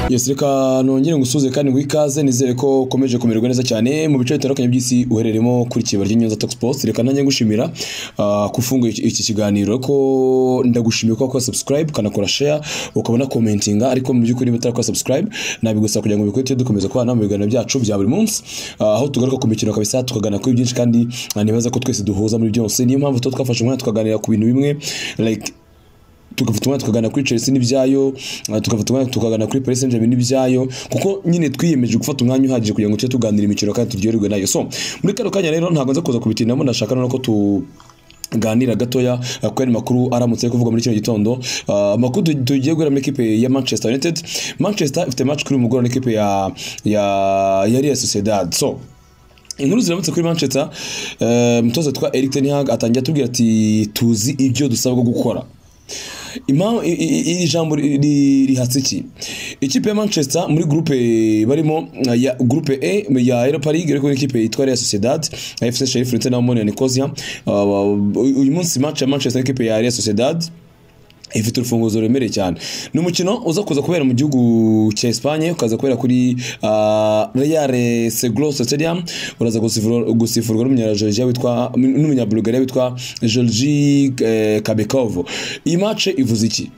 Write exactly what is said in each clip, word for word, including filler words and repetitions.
Yes, reka nongere ngusuze kandi ngwikaze nizere ko ukomeje kumererwa neza cyane mu bice bitandukanye by'isi uhereremo kuri kiba ry'Inyanza Talk Sports. Reka nanjye ngushimira uh, kufunga iki kiganiro ko ndagushimiye ko kwa subscribe kanakora share ukabona commentinga, ariko mu by'ukuri bitara kwa subscribe nabigusa kugira ngo bikore dukomeza kubana mu biganiro byacu bya buri munsi, uh, aho tugaruka ku mikino kabisa tukagana kuri byinshi kandi uh, nibaza ko twese duhuza muri byose. Niyo mpamvu to twafashe umwanya tukaganira ku bintu bimwe like tukavuga tukagana kuri Chelsea n'ibyayo, tukavuga tukagana kuri Paris Saint-Germain n'ibyayo, kuko nyine twiyemeje gufata umwanya uhagije kugira ngo tujye tuganira imikino kandi turyoherwe nayo. So muri kano kanya rero ntago nza kuza kubitinamo, ndashaka no ko tu ganira gatoya kwa ni makuru aramutse kuvuga muri kino gitondo. Uh, makuru tugiye gura muri equipe ya Manchester United. Manchester ifite match kuri umugoroba n'equipe ya ya ya Real Sociedad. So inkuru ziramutse kuri Manchester, uh, mutoza twa Erik ten Hag atangiye tubwira ati tuzi ibyo dusabwa gukora. Ima iri jambo rihatse iki ikipe ya Manchester muri groupe barimo ya groupe E ya Europa League, ariko ikipe yitwa Real Sociedad, F C Sheriff ndetse na Omonia Nicosia. Uyu munsi match ya Manchester ikipe ya Real Sociedad ifite urufunguzo remereye cyane. Ni umukino uza kuza kubera mu gihugu cya Espagne, ukaza kubera kuri uh, Real Segros Stadium. Uraza gusifurwa n'umunyarwanda witwa n'umunyabulgaria witwa Georgi eh, Kabekov. Iyi match ivuze iki?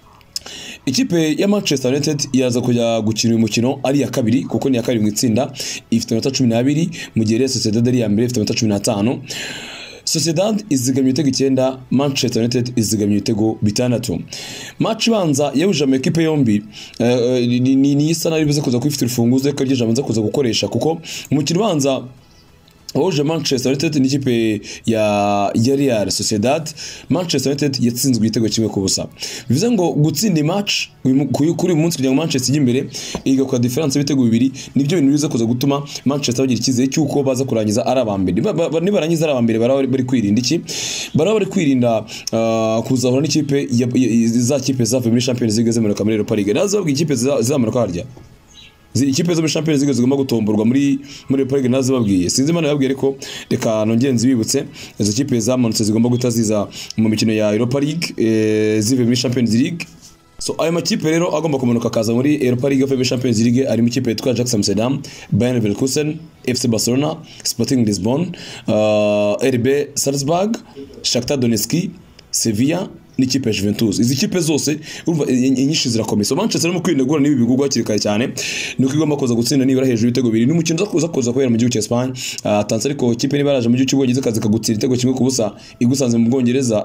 Ikipe ya Manchester United iraza kujya gukina uyu mukino ari ya kabiri, kuko ni ya kabiri mu itsinda, ifite amanota cumi n'abiri, mu gihe Real Sociedad ari ya mbere ifite amanota cumi n'atanu. Sociedad izigamye ibitego icyenda, Manchester United izigamye ibitego bitandatu. Match banza yahuje ama equipe yombi uh, ni ni isa nari bize kuza kwifite urufunguzo reka ryo jamanza kuza gukoresha, kuko umukino banza wahuje Manchester United n'ikipe ya ya Real Sociedad. Manchester United yatsinzwe igitego kimwe ku busa. Bivuze ngo gutsinda match kuri uyu munsi kugira ngo Manchester ijye imbere igakora difference y'ibitego bibiri, nibyo bintu biza kuza gutuma Manchester bagira icyizere cyuko baza kurangiza ari abambere. Nibarangiza ari abambere baraba bari kwirinda iki, baraba bari kwirinda uh, kuzahura n'ikipe za kipe zavuye muri Champions League zemeruka muri Europa League. Nazo bwa ikipe zazamuka harya ikipe zo muri Champions League zigomba gutomborwa muri muri Europa League, nazo babwiye sinzi imana yabwiye, ariko reka nongenzi bibutse izo kipe zamanutse zigomba gutaziza mu mikino ya Europa League e, zive muri Champions League. So ayo makipe rero agomba kumanuka kaza muri Europa League of Champions League ari mu kipe yitwa Ajax Amsterdam, Bayern Leverkusen, F C Barcelona, Sporting Lisbon, uh, R B Salzburg, Shakhtar Donetsk, Sevilla n'ikipe ya Juventus. Izi kipe zose urumva inyinshi zirakomeye. So Manchester mu kwinegura nibi bigugwa hakiri kare cyane, nuko igomba kuza gutsinda nibura hejuru y'ibitego bibiri. N'umukino zo kuza kuza kubera mu gihugu cya Spain, atanze ariko kipe nibaraje mu gihugu cy'Ubwongereza kazi kagutsira igitego kimwe ku busa igusanze mu Bwongereza.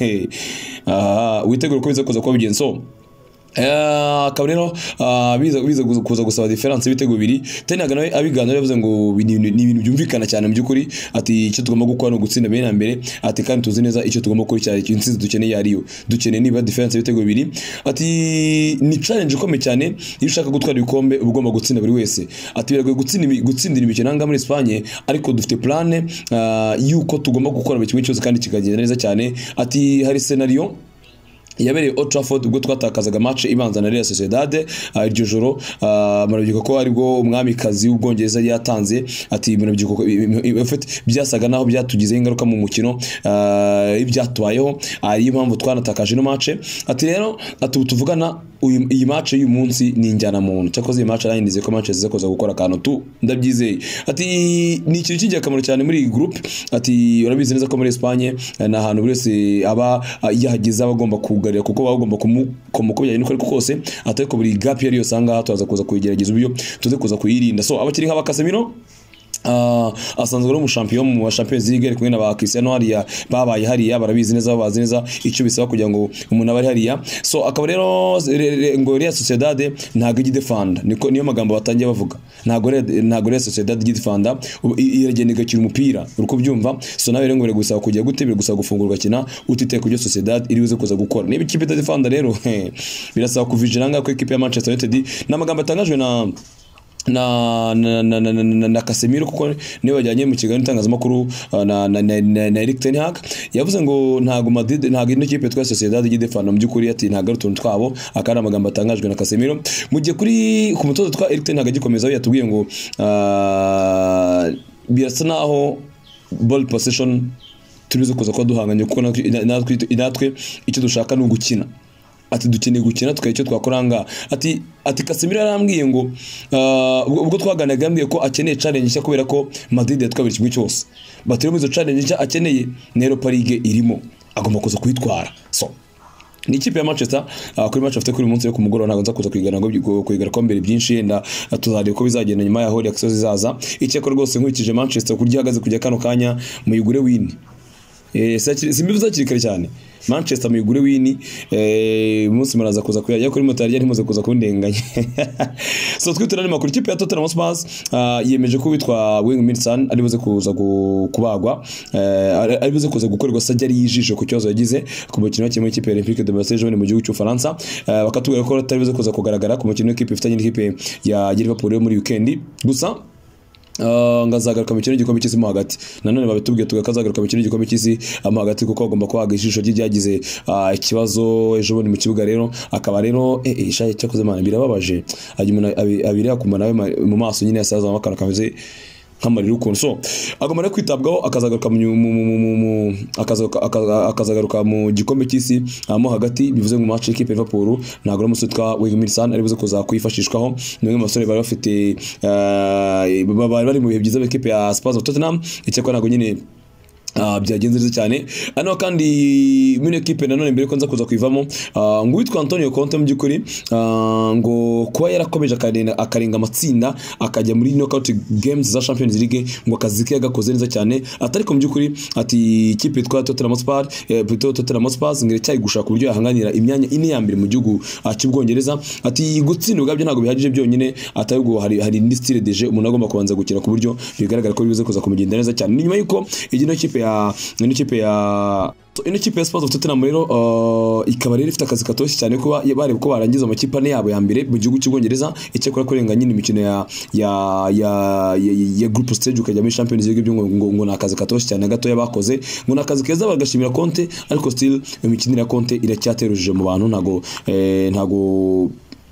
Ah, witegura ko biza kuza kuba bigenze. So eh akaba rero biza biza kuza gusaba difference y'ibitego bibiri. Ten Hag nawe abiganira yavuze ngo ni ibintu byumvikana cyane mu by'ukuri, ati icyo tugomba gukora no gutsinda bene mbere, ati kandi tuzi neza icyo tugomba gukora cyane intsinzi dukeneye yariyo, dukeneye niba difference y'ibitego bibiri. Ati ni challenge ikomeye cyane iyo ushaka gutwara ibikombe ugomba gutsinda buri wese. Ati biragoye gutsinda gutsindira imikino nanga muri Espagne, ariko dufite plan uh, yuko tugomba gukora buri kimwe cyose kandi kikagenda neza cyane. Ati hari scenario yabereye Old Trafford ubwo twatakazaga match ibanza na Real Sociedad iryo joro, murabyuka ko aribwo umwamikazi w'Ubwongereza yatanze. Ati murabyuka byasaga naho byatugize ingaruka mu mukino ibyatwayeho, ari impamvu twanatakaje no match. Ati rero ati tuvugana iyi match y'uyu munsi ni njyana muntu cyakoze iyi match arayindize ko match zizakoza gukora kantu tu ndabyizeye. Ati ni ikintu kigiye akamaro cyane muri iyi group. Ati urabizi neza ko muri Espagne na ahantu buri wese aba yahagize abagomba kugarira, kuko bagomba kumukobya n'uko ariko kose, atari ko buri gap yari yose anga hataza kuza kuyigerageza uburyo tuze kuza kuyirinda. So abakiri nk'aba Casemiro Uh, asanzwe ari umushampion mu Champions League ari kumwe na ba Cristiano hariya babaye hariya, barabizi neza babazi neza icyo bisaba kugira ngo umuntu abari hariya. So akaba rero ngo Real Sociedad ntago igidefanda, niko niyo magambo batangiye bavuga, ntago ntago Real Sociedad igidefanda, iragenda igakira umupira uruko byumva. So nawe rero ngo gusaba kujya gutebera gusaba gufungurwa kina utiteye kujya Sociedad iri buze kuza gukora niba ikipe itadefanda rero birasaba kuvigilanga ko ikipe ya Manchester United. N'amagambo atangajwe na na na na na, na, na Casemiro, kuko niwe bajyanye mu kiganiro itangazamakuru na na na Erik ten Hag yavuze ngo ntago Madrid ntago ino kipe twa Sociedad igidefana mu by'ukuri, ati ntago ari utuntu twabo. Akana amagambo atangajwe na Casemiro mu gihe kuri ku mutozo twa Erik ten Hag agikomeza yatubwiye ngo uh, birasa naho ball possession turizo kuza kwa duhanganye, kuko natwe icyo dushaka no gukina. ati dukeneye gukina tukaye icyo twakoranga ati ati Casemiro yarambwiye ngo uh, ubwo twaganaga yambwiye ko akeneye challenge nshya kubera ko Madrid yatwabira kimwe cyose batero mu zo challenge nshya akeneye na Europa League irimo agomba kuza kwitwara so ni ikipe ya Manchester uh, kuri match afite kuri munsi yo ku mugoroba ntago nza kuza kwigana ngo kwigara ko mbere byinshi yenda tuzareba ko bizagenda nyuma ya Holy Access zaza icyeko rwose nkurikije Manchester kurya hagaze kujya kano kanya muyigure win eh simbivuza kirikare cyane Manchester muyigure win eh umunsi maraza kuza kuyajya kuri moto yarya ntimuze kuza kundenganya so twitura ni makuru ikipe ya Tottenham Hotspur uh, yemeje ko witwa Wing Son ari buze kuza kubagwa uh, ari buze kuza gukorerwa surgery yijisho ku cyozo yagize ku mukino w'ikimwe ikipe ya Olympique de Marseille mu gihugu cy'u Faransa uh, bakatubwira ko atari buze kuza kugaragara ku mukino w'ikipe ifitanye n'ikipe ya Liverpool muri weekend gusa Uh, ngazagaruka mu kintu gikombe cy'isi mo hagati nanone babitubwiye tugakazagaruka mu kintu gikombe cy'isi mo hagati kuko agomba kwaga ijisho ryagize uh, ikibazo ejo bundi mu kibuga rero akaba rero eh eh ishaye cyakoze mana birababaje ajya abiri akuma nawe mu maso nyine yasaza amakara kameze nkamarira ukuntu so agomba no kwitabwaho akazagaruka mu akazagaruka mu gikombe cy'isi mo hagati bivuze mu match ikipe Liverpool ntago ari umusutwa Wing Son ari buze kuza kwifashishwaho nimwe mu basore bari bafite bari mu bihe byiza b'ikipe ya Spurs of Tottenham icyakora ntago nyine Uh, byagenze neza cyane ano kandi muri equipe nanone mbere ko nza kuza kwivamo uh, ngo witwa Antonio Conte mu byukuri uh, ngo kuba yarakomeje akarenga akarenga amatsinda akajya muri knockout games za Champions League ngo akazi ke yagakoze neza cyane atari ko mu byukuri ati ikipe twa Tottenham Hotspur eh, Tottenham Hotspur ngire cyayi gushaka uburyo yahanganira imyanya ine ya mbere mu gihugu uh, cy'Ubwongereza ati gutsindwa gabyo ntago bihagije byonyine atari ubwo hari hari indi style de jeu umuntu agomba kubanza gukina ku buryo bigaragara ko bivuze kuza kumugenda neza cyane nyuma yuko igino ikipe ya ino kipe ya ino kipe ya Spurs of Tottenham rero uh, ikaba rero ifite akazi katoshye cyane kuba bareba ko barangiza amakipe ane yabo ya mbere mu gihugu cy'Ubwongereza icyakora kurenga nyine imikino ya ya ya ya, ya group stage ukajya muri Champions League byo ngo ngo nakazi katoshye cyane gato yabakoze ngo nakazi keza bagashimira Conte ariko still imikino ya Conte iracyateruje mu bantu ntago eh, ntago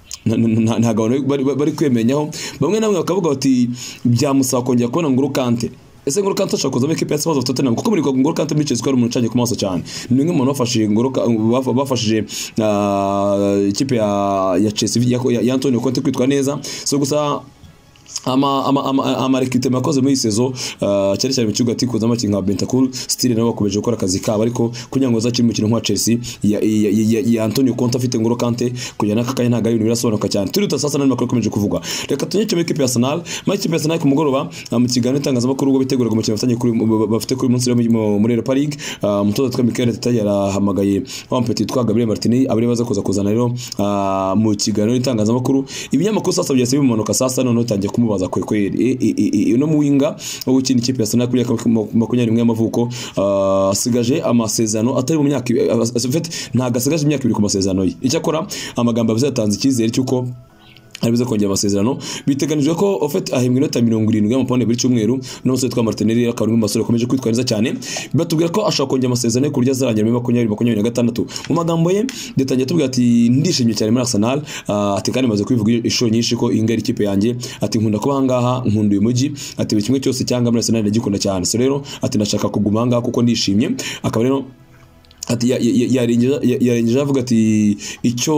ntago bari kwemenyaho bamwe namwe bakavuga bati byamusaba kongera kubona Ngolo Kante ese Ngolo Kante ashaka muri equipe ya Spurs of Tottenham kuko muri Ngolo Kante bice score mu canye ku maso cyane ni umwe mu bafashije Ngolo bafashije ikipe ya ya Chelsea ya Antonio Conte kwitwa neza so gusa ama ama ama, ama recruitment yakoze muri saison uh, cyari cyari mu kibuga tikuza amakinga nka Bentancur style nabo bakomeje gukora akazi kabo ariko kugira ngo zakiri mu kintu nka Chelsea ya, ya, ya, ya Antonio Conte afite Ngolo Kante kugira nakakanye ntaga ibintu birasobanuka cyane turi utasasa nani makuru komeje kuvuga reka tunyeke mu equipe ya Arsenal mu equipe ya Arsenal ku mugoroba mu kiganiro itangazamakuru ubwo biteguraga umukino bafitanye kuri bafite kuri munsi muri Europa League uh, mutoza twa Mikel Arteta yarahamagaye wa mpeti twa Gabriel Martinelli abari baza kuza kuzana rero uh, mu kiganiro itangazamakuru ibinyamakuru sasa byase bimanuka sasa none utangiye baza kwekweri uno muwinga wo gukina ikipe ya Arsenal kuri makumyabiri n'imwe y'amavuko asigaje amasezerano atari mu myaka ntago asigaje imyaka ibiri ku masezerano ye icyakora amagambo abizatanze icyizere cyuko aribuze kongera amasezerano biteganijwe ko ofete ahembwa inota mirongo irindwi y'amapawundi buri cyumweru n'umusore twa Martinelli akaba ari mu basore akomeje kwitwara neza cyane batubwira ko ashaka kongera amasezerano ku buryo azarangira muri makumyabiri makumyabiri na gatandatu mu magambo ye detangiye tubwira ati ndishimye cyane muri Arsenal uh, ati kandi maze kwivuga ishuro nyinshi ko ingari ikipe yanjye ati nkunda kuba hangaha nkunda uyu mujyi ati buri kimwe cyose cyangwa muri Arsenal ndagikunda cyane so rero ati ndashaka kuguma hangaha kuko ndishimye akaba rero ati yarengeje avuga ati icyo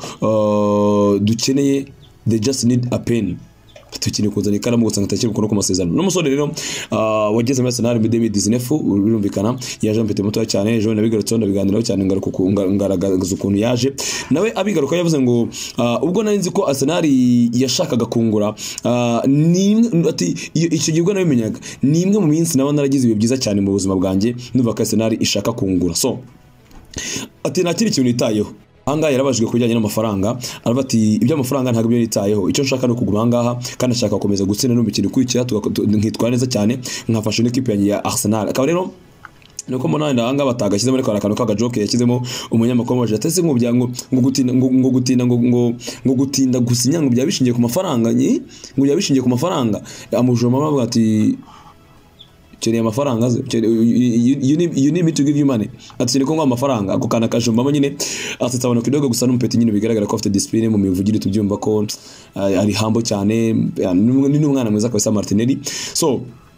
uh, dukeneye they just need a pen tukeneye kuzana ikaramu gusa ngatakira umukono ku masezerano n'umusore rero uh, wageze muri Arsenal mu deux mille dix-neuf birumvikana yaje mpete muto cyane ejo nabigarutse ndabiganiraho cyane ngaruka ngaragaza ukuntu yaje nawe abigaruka yavuze ngo uh, ubwo nari nzi ko Arsenal yashakaga kungura uh, ni ati icyo gihe ubwo nabimenyaga ni imwe mu minsi naba naragize ibihe byiza cyane mu buzima bwanjye numva ko Arsenal ishaka kungura so ati nakiri ikintu itayeho Anga yarabajwe kujyanye n'amafaranga aravuga ati ibyo amafaranga ntago byo nitayeho icyo nshaka no kuguma ngaha kandi ashaka gukomeza gutsinda no mikino kwikira nkitwara neza cyane nkafasha n'ikipe ya Arsenal akaba rero nuko mbona ndanga batagashyize muri karakano kaga joke yashyizemo umunyamakuru waje atese ngo byango ngo gutinda ngo gutinda ngo ngo gutinda gusinya ngo byabishingiye ku mafaranga nyi ngo byabishingiye ku mafaranga amujoma bavuga ati Chene amafaranga you need you need me to give you money ati ko ngo amafaranga ako kana kajumba nyine atsabana kidogo gusa n'umpeti nyine bigaragara ko afite discipline mu mivugire tubyumva ko ari hambo cyane ni n'umwana mwiza kwa Martinelli so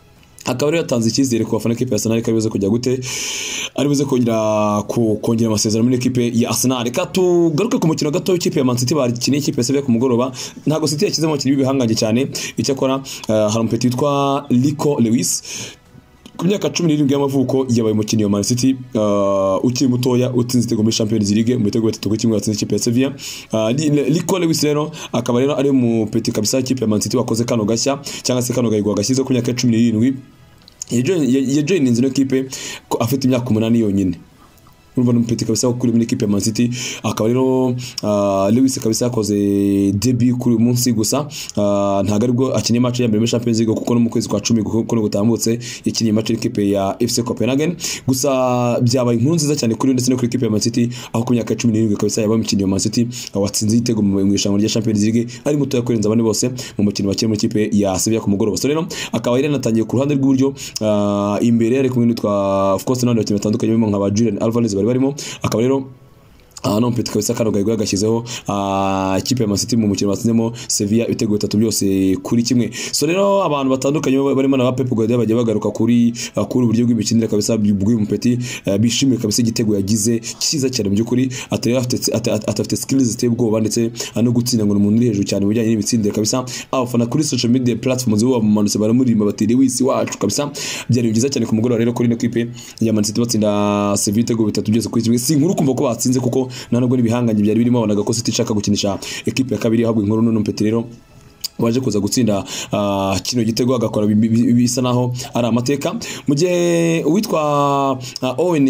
akaba rero yatanze icyizere ku bafana equipe ya Arsenal ko aribuze kujya gute aribuze kongera kongera amasezerano muri equipe ya Arsenal. Reka tugaruke ku mukino gato w'ikipe ya Man City bakiniye ikipe ya Sevilla ku mugoroba. Ntago City yakizemo abakinnyi b'ibihanganye cyane, icyo akora uh, hari umupeti witwa Rico Lewis ku myaka cumi n'irindwi y'amavuko yabaye umukinnyi wa Man City uh, ukiri mutoya utsinze igitego muri Champions League mu bitego bitatu kuri kimwe yatsinze ikipe ya Sevilla. uh, Rico Lewis rero akaba rero ari mu peti kabisa ikipe ya Man City wakoze kano gashya cyangwa se kano gahigwa gashyize ku myaka cumi n'irindwi. yajoininze ino kipe afite imyaka umunani yonyine. Urumva n'umupeti kabisa kuri muri equipe ya Man City. Akaba rero uh, Lewis kabisa yakoze debut kuri munsi gusa uh, ntago aribwo akinye match ya mbere muri Champions League kuko no mu kwezi kwa cumi kuko no gutambutse yakinye match equipe ya F C Copenhagen. Gusa byabaye inkuru nziza cyane kuri ndetse no kuri equipe ya Man City aho ku myaka cumi n'irindwi kabisa yabaye umukinnyi wa Man City watsinze igitego mu ishanwa rya Champions League ari muto yakurenza abandi bose mu mukino bakiri muri equipe ya Sevilla ku mugoroba. So rero akaba yari natangiye ku ruhande rw'uburyo uh, imbere ari kumwe n'itwa of course n'abandi bakinnyi batandukanye nka ba Julian Alvarez barimo. Akaba rero Ah no mpeti kabisa kano gahigwa gashyizeho ah ikipe ya Man City mu mukino batsinzemo Sevilla ibitego bitatu byose kuri kimwe. So rero abantu batandukanye barimo na Pep Guardiola bagiye bagaruka kuri uh, kuri uburyo bw'imikinire kabisa bw'uyu mpeti uh, bishimiye kabisa igitego yagize cyiza cyane mu byukuri atari afite atafite skills ziteye ubwoba ndetse no gutsinda ngo umuntu uri hejuru cyane bijyanye n'imitsindire kabisa. Abafana kuri social media platforms bo bamanutse baramurima batiri wisi wacu kabisa byari byiza cyane ku mugoroba rero kuri ino kipe ya Man City batsinda Sevilla ibitego bitatu byose kuri kimwe. Si nkuru kumva ko batsinze kuko nanubwo n'ibihanganye byari birimo abanaga ko City ishaka gukinisha equipe ya kabiri ahubwo inkuru no mpeti rero waje kuza gutsinda uh, kino gitego agakora bisa naho ari amateka mu gihe uwitwa uh, Owen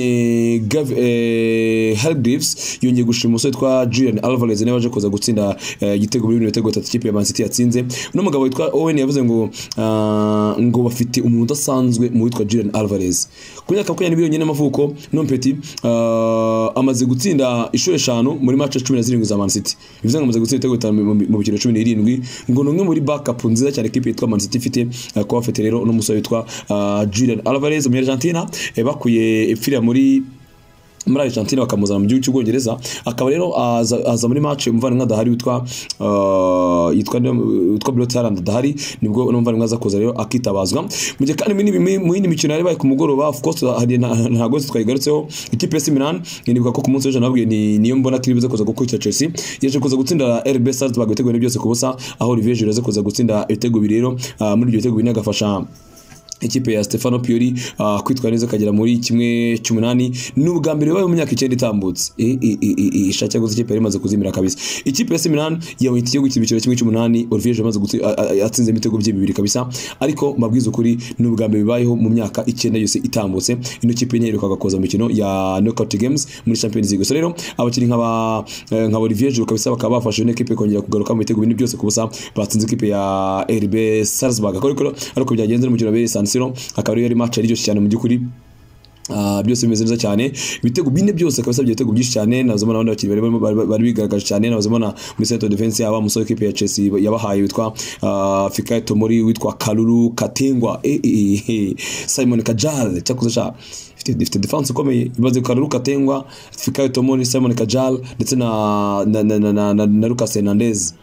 Hargreaves uh, yongeye gushima umusore witwa Julian Alvarez nawe waje kuza gutsinda igitego uh, muri ibitego bitatu ikipe ya Man City yatsinze. No mugabo witwa Owen yavuze ngo uh, ngo bafite umuntu udasanzwe mu witwa Julian Alvarez ku myaka makumyabiri n'ibiri y'amavuko. No mpeti uh, amaze gutsinda ishuri eshanu muri match cumi na zirindwi za Man City, bivuze ngo amaze gutsinda ibitego bitanu mu bikino cumi n'irindwi ngo umwe muri backup nziza cyane equipe yitwa Man City ifite uh, kwa afite rero no musore witwa uh, Julian Alvarez mu Argentina e bakuye epfira muri muri Argentina bakamuzana mu gihugu cy'Ubwongereza. Akaba rero aza, aza muri match umuvandimwe adahari witwa uh, yitwa witwa Brot Haaland adahari nibwo umuvandimwe aza kuza rero akitabazwa mu gihe kandi mu yindi mikino yari baye ku mugoroba. Of course hari ntago twayigarutseho ikipe ya Milan nibuka ko ku munsi w'ejo nabwiye ni niyo mbona kiri bize kuza gukurikira Chelsea yaje kuza gutsinda R B Salzburg ibitego byose ku busa aho Olivier Giroud yaje kuza gutsinda ibitego bibiri rero uh, muri ibyo bitego bine agafasha ikipe ya Stefano Pioli uh, kwitwa neza kagera muri kimwe cy'umunani n'ubwa mbere bayo mu myaka icyenda itambutse e e e ishaka guza ikipe yari maze kuzimira kabisa. Ikipe ya Milan yawita igihugu cy'ibiciro kimwe cy'umunani Olivier Giroud maze atsinze imitego by'ibibiri kabisa, ariko mabwiza ukuri n'ubwa mbere bibayeho mu myaka icyenda yose itambutse. Ino kipe nyeruka gakoza mu mikino ya knockout games muri Champions League. So rero abakiri nk'aba nka Olivier Giroud kabisa bakaba bafashe ino kipe kongera kugaruka mu bitego bine byose ku busa batsinze ikipe ya R B Salzburg. Ariko ariko byagenze mu mukino wa San Siro akaba yari match ari cyane mu byukuri. Uh, byose bimeze neza cyane ibitego bine byose kabisa byitego byinshi cyane nazomana abandi bakiri bari bari bigaragaje cyane nazomana muri center defense yaba musore kipe ya Chelsea yabahaye witwa uh, Fikayo Tomori witwa Kalulu Katengwa eh, eh, eh, Simon Kajal cyakuza cha ifite defense ikomeye ibaze Kalulu Katengwa Fikayo Tomori Simon Kajal ndetse na na na, na, na, na Lucas Hernandez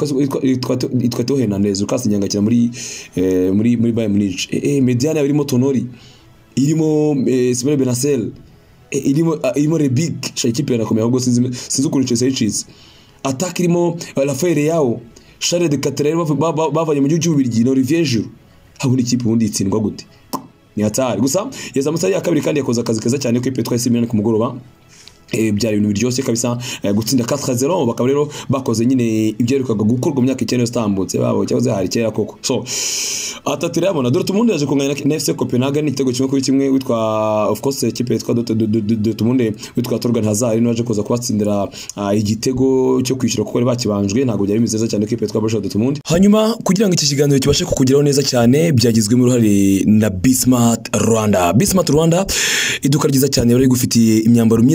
itwa to Hernandez Lucas Nyangakira muri eh, muri muri Bayern Munich eh, eh, mediane irimo Tonori irimo eh, Simone Benasel eh, irimo uh, irimo Rebic sha ikipe yarakomeye ahubwo sinzi sinzi ukuntu Chelsea yicis attack irimo uh, Rafael Leao Charles de Ketelaere bavanye mu gihugu cy'Ububirigi Olivier Giroud haburi ikipe ubundi itsindwa gute ni hatari. Gusa yazamutse ya kabiri kandi yakoze akazi keza cyane ko ipe twa Milan ku mugoroba e byari ibintu biryoshye kabisa e, gutsinda quatre zero bakaba rero bakoze nyine ibyerukaga gukorwa mu myaka icyenda yostambutse babo cyahoze hari kera koko. So atatira yabona Dortmund yaje kunganya na F C Copenhagen igitego kimwe kuri kimwe witwa of course ikipe yitwa Dortmund witwa Torgan Hazard no yaje kuza kubatsindira uh, igitego cyo kwishyura kuko bakibanjwe ntago byari bizeza cyane ko ipe yitwa Borussia Dortmund. Hanyuma kugira ngo iki kiganiro kibashe kukugeraho neza cyane byagizwe mu ruhare na Bismart Rwanda. Bismart Rwanda iduka ryiza cyane bari gufitiye imyambaro myiza cyane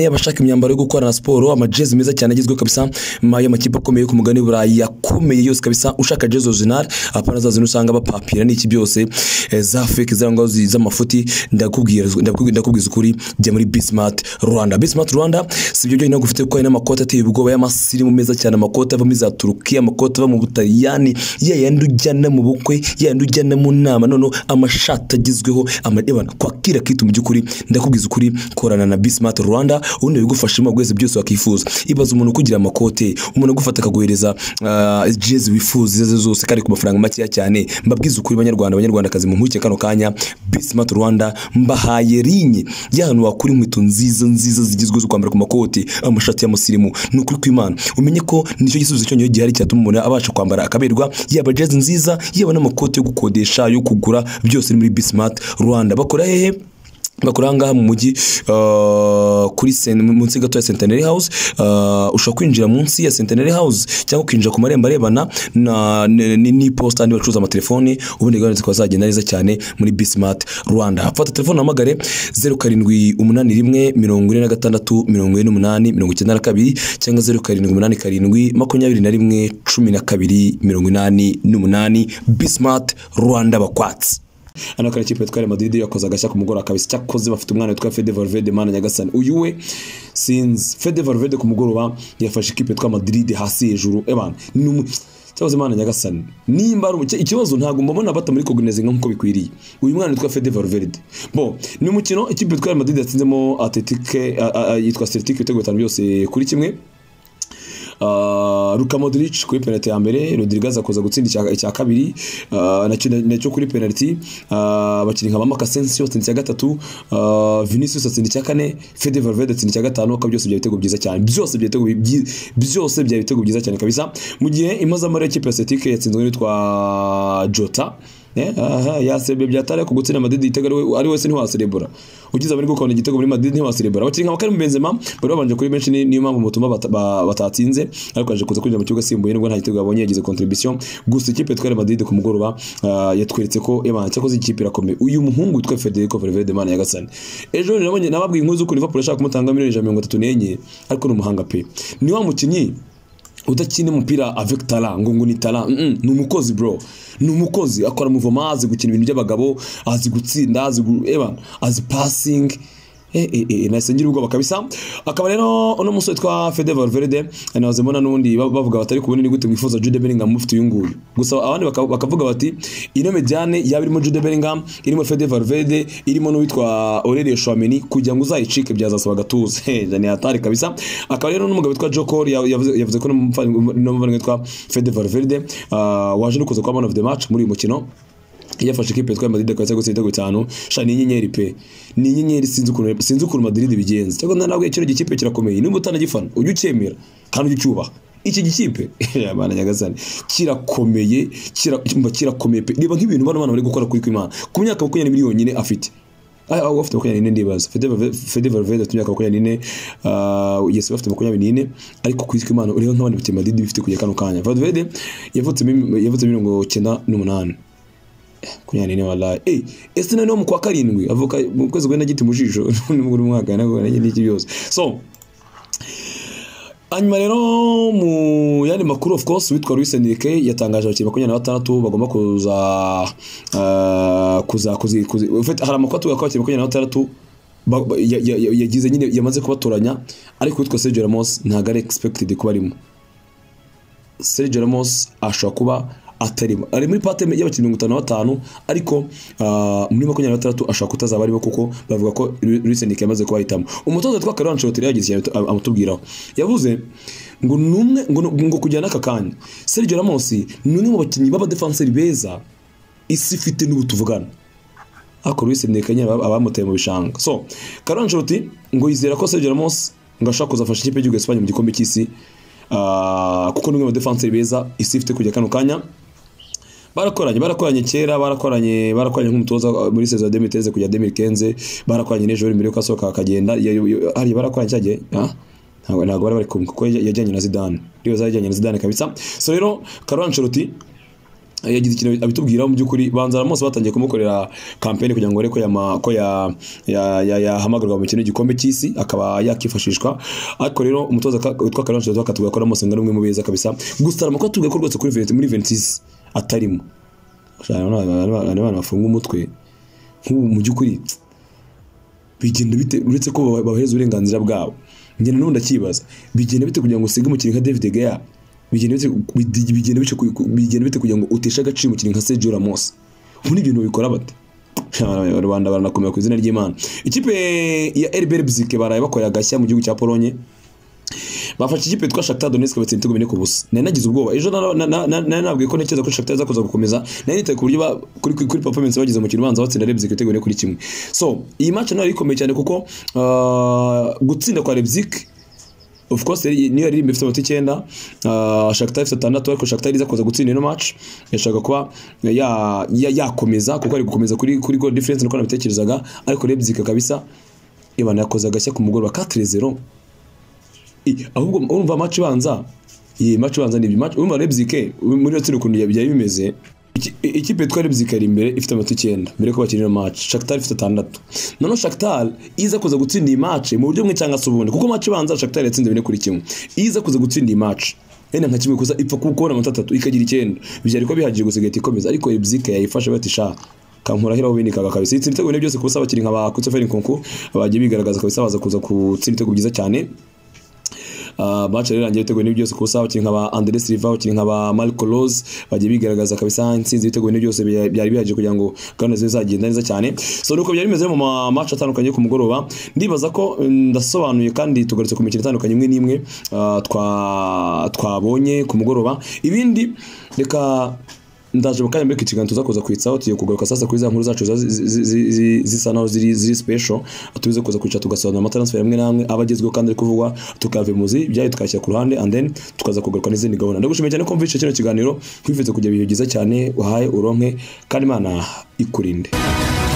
abashaka imyambaro yo gukora na siporo, amajezi meza cyane agizwe kabisa y'amakipe akomeye ku mugani burayi yakomeye yose kabisa. Ushaka jezi original apana zazo usanga bapapira n'iki byose za fake zangwa z'amafuti, ndakubwira ndakubwiza ukuri jya muri Bismart Rwanda. Bismart Rwanda sibyo byo gufite ko ina makota ateye ubwoba y'amasirimu meza cyane, amakota ava muri za Turukiya, amakota ava mu Butaliyani, ya yandi ujyana mu bukwe, ya yandi ujyana mu nama, nono amashati agizweho amadebana kwakira kitu mu byukuri. Ndakubwiza ukuri korana na Bismart Rwanda ubundi bigufashamo gweze byose wakifuza. Ibaza umuntu kugira amakote, umuntu gufata akaguhereza uh, jezi wifuza zose kari ku mafaranga make cyane. Mbabwiza ukuri banyarwanda abanyarwanda kazi mu mpuke kano kanya Bismart Rwanda mbahaye rinye y'ahantu wakuri inkweto nziza nziza zigizwe zo kwambara ku makote, amashati y'amusirimu. Nukuri kw'Imana umenye ko nicyo gisubizo cyonyo gihari cyatuma umuntu abasha kwambara akaberwa, yaba jezi nziza yaba n'amakote yo gukodesha yo kugura, byose muri Bismart Rwanda. Bakora hehe? Bakuranga mu mujyi uh, kuri munsi gato ya Centenary House. Uh, ushaka kwinjira munsi ya Centenary House cyangwa kwinjira ku marembo arebana na ni posta andi bacuruza amatelefone, ubundi gahunda zikaba zagenda neza cyane muri Bismart Rwanda. Fata telefone hamagare zero karindwi umunani rimwe mirongo ine na gatandatu mirongo ine n'umunani mirongo icyenda na kabiri cyangwa zero karindwi umunani karindwi makumyabiri na rimwe cumi na kabiri mirongo inani n'umunani. Bismart Rwanda bakwatsi. Ano kare kipe tware Madrid yakoze agashya ku mugoroba kabisa, cyakoze bafite umwana witwa Fede Valverde mana nyagasani. Uyu we since Fede Valverde ku mugoroba yafashe kipe twa Madrid hasi hejuru ebana ni cyakoze mana nyagasani. Nimba ari ikibazo ntago mbona bata muri cognizing nkuko bikwiriye. Uyu mwana witwa Fede Valverde bo ni umukino ikipe tware Madrid yatsinzemo Athletic yitwa Celtic ibitego bitanu byose kuri kimwe. Uh, Luka Modric kuri penalty ya mbere, Rodriguez akoza gutsinda icya kabiri, uh, nacyo nacyo kuri penalty, uh, bakiri nka Mama Asensio atsinda icya gatatu, uh, Vinicius atsinda icya kane, Fede Valverde atsinda icya gatanu. Ka byose bya bitego byiza cyane, byose bya bitego byose bya bitego byiza cyane kabisa. Mu gihe imazamara y'ikipe ya Celtic yatsinzwe n'itwa Jota. Eh aha ya sebe byatare ku gutsinda Madrid itego ari wese ntiwaserebura. Ugize abari gukona igitego muri Madrid ntiwaserebura. Bakiri nka Karim Benzema bari babanje kuri benshi niyo mpamvu mutuma batatsinze, ariko aje kuza kwinjira mu kibuga simbuye nubwo nta gitego yabonye yagize contribution. Gusa ikipe tware Madrid ku mugoroba uh, yatweretse ko ebana cyakoze ikipe irakomeye. Uyu muhungu witwa Federico Valverde mana yagasani. Ejo nabonye nababwiye inkuru z'uko Liverpool ashaka kumutanga miliyoni mirongo itatu n'enye, ariko n'umuhanga pe. Ni wa mukinyi udakine umupira avec talent ngo ngo ni talent, mm -mm, ni umukozi bro, ni umukozi akora muvoma, azi gukina ibintu by'abagabo, azi gutsinda, azi eba azi passing eh eh eh nasengira ubwo bakabisa. Akaba rero ono musore twa Fede Valverde naze mbona nundi bavuga batari kubona ni gute mwifuza Jude Bellingham mufite uyu nguyu. Gusa abandi bakavuga bati ino mediane yabirimo Jude Bellingham, irimo Fede Valverde, irimo no witwa Aurelien Tchouameni, kugira ngo uzayicike byazasaba gatuze jani hatari kabisa. Akaba rero n'umugabo witwa Jokor yavuze ko no muvana witwa Fede Valverde uh, waje no kuza kwa man of the match muri uyu mukino. Yafashe ikipe twa Madrid kwatse gutsinda ibitego bitanu. Shani inyenyeri pe, ni inyenyeri sinzi ukuntu sinzi ukuntu Madrid bigenza. Cyangwa ntabwo ikiro gikipe kirakomeye, nimba utanagifana ujye ucyemera kandi ucyubaha. Iki gikipe yabana nyagasani kirakomeye, kiramba kirakomeye pe. Niba nk'ibintu bano bana bari gukora kuri kw'Imana ku myaka makumyabiri miliyoni nyine afite. Ah ah afite makumyabiri n'ine ndibaza. Fede Valverde afite myaka makumyabiri n'ine, uh yes afite makumyabiri n'ine, ariko kuri kw'Imana uriho nk'abandi bite Madrid bifite kujya kano kanya. Valverde yavutse yavutse mirongo icyenda n'umunani. Kunyane ne wallahi eh ese none mu kwa karindwi avuka mu kwezi gwenda giti mujisho n'umuguru mwaka nago n'iki byose. So anyuma rero mu yandi makuru of course witwa Luis Enrique yatangaje abakiri makumyabiri na batandatu bagomba kuza uh, kuza kuzi ufite hari amakuru ya kwakira makumyabiri na batandatu yagize nyine yamaze kubatoranya, ariko witwa Sergio Ramos ntago ari expected kuba arimo. Sergio Ramos ashobora kuba atarimo ari muri pate y'abakiri mirongo itanu na batanu, ariko uh, muri makumyabiri na batandatu ashaka kutazaba arimo kuko bavuga ko Luis Enrique yamaze kubahitamo. Umutoza twa Carlo Ancelotti yagize amutubwiraho, yavuze ngo numwe ngo ngo kujyana aka kanya Sergio Ramos numwe mu bakinnyi baba defenseur beza isi ifite n'ubutuvugana, ako Luis Enrique nyine abamuteye mu bishanga. So Carlo Ancelotti ngo yizera ko Sergio Ramos ngo ashaka kuzafasha ikipe y'Igihugu Espagne mu gikombe cy'isi, uh, kuko numwe mu defenseur beza isi ifite kujya kano kanya. Barakoranye barakoranye kera barakoranye barakoranye nk'umutoza muri saison ya deux mille treize kujya deux mille quinze, barakoranye n'ejo mbere ko asohoka akagenda, hari barakoranye cyagiye ah ntabwo ntabwo bari bari kumwe kuko yajyanye na Zidane, iyo yajyanye na Zidane kabisa. So rero Carlo Ancelotti yagize ikintu abitubwira mu byukuri banza Ramos batangiye kumukorera campaign kugira ngo areko ya ko ya ya yahamagarwa mu kintu gikombe cy'isi akaba yakifashishwa ariko rero umutoza witwa Karonje twakatuga ko Ramos ngari umwe mu beza kabisa gusa Ramos tuvuga ko rwose kuri Juventus muri Juventus atarimo abana bafunga umutwe nk'ubu mu byukuri bigenda bite uretse ko babahereza uburenganzira bwabo ngene n'undi akibaza bigenda bite kugira ngo usige umukinnyi nka David De Gea bigenda bite bigenda bite bigenda bite kugira ngo utesha agaciro umukinnyi nka Sergio Ramos ubundi ibintu bikora bate Rwanda baranakomeye ku izina ry'Imana ikipe ya R B Leipzig baraye bakorera gashya mu gihugu cya Polonye bafashe ikipe twa Shakhtar Donetsk batsinze ibitego bine ku busa nari nagize ubwoba ejo nabwiye ko ntekereza ko Shakhtar izakoza gukomeza nari nitaye ku buryo kuri kuri performance bagize mu kibanza batsinda Leipzig ibitego bine kuri kimwe so iyi match nayo ikomeye cyane kuko gutsinda kwa Leipzig of course niyo yari ifite amanota icyenda Shakhtar ifite atandatu ariko Shakhtar izakoza gutsinda ino match yashaka kuba yakomeza kuko ari gukomeza kuri kuri goal difference nuko nabitekerezaga ariko Leipzig kabisa ibana yakoza gashya ku mugoroba quatre zero ahubwo urumva match banza iyi match banza ni match urumva Leipzig muri yo tsiro kuntu yabyari bimeze ikipe twa Leipzig ari imbere ifite amanota icyenda mbere ko bakinira match Shakhtar ifite atandatu none Shakhtar iza kuza gutsinda iyi match mu buryo bumwe cyangwa se ubundi kuko match banza Shakhtar yatsinze bine kuri kimwe iza kuza gutsinda iyi match ene nka kimwe kuza ipfa kubona amanota atatu ikagira icyenda byari ko bihagiye gusigata ikomeza ariko Leipzig yayifasha batisha kankurahira ubindi kaga kabisa itsinda ibitego ne byose kusa bakiri nk'aba Christopher Nkunku bagiye bigaragaza kabisa baza kuza gutsinda ibitego byiza cyane Uh, match rero rangiye ibitego byose kusa bakiri nk'aba Andres Silva bakiri nk'aba Marco Rose bagiye bigaragaza kabisa insinzi ibitego byose byari bihaje kugira ngo gahunda zize zagenda neza cyane so nuko byari bimeze mu match atandukanye ku mugoroba ndibaza ko ndasobanuye kandi tugarutse ku mikino itandukanye imwe n'imwe uh, twa twabonye ku mugoroba ibindi reka ndaje bakanya mbere kiganiro tuzakoza kwitsaho tuye kugaruka sasa kuri za nkuru zacu zisa naho ziri ziri special atuze kuza kwica tugasobanura ama transfer amwe namwe abagezweho kandi ari kuvugwa tukave muzi byaye tukashyira ku ruhande and then tukaza kugaruka n'izindi gahunda ndagushimiye cyane ko mvishe kino kiganiro kwifuza kujya biyo giza cyane uhaye uronke kandi Imana ikurinde.